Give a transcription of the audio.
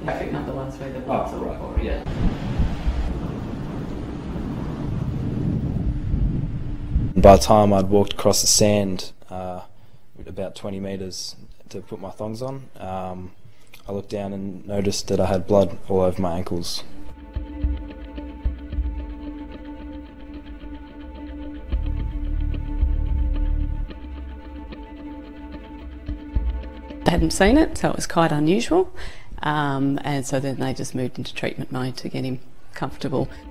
Traffic number 1 through the blood's all for, yeah. By the time I'd walked across the sand about 20 metres to put my thongs on, I looked down and noticed that I had blood all over my ankles. They hadn't seen it, so it was quite unusual, and so then they just moved into treatment mode to get him comfortable.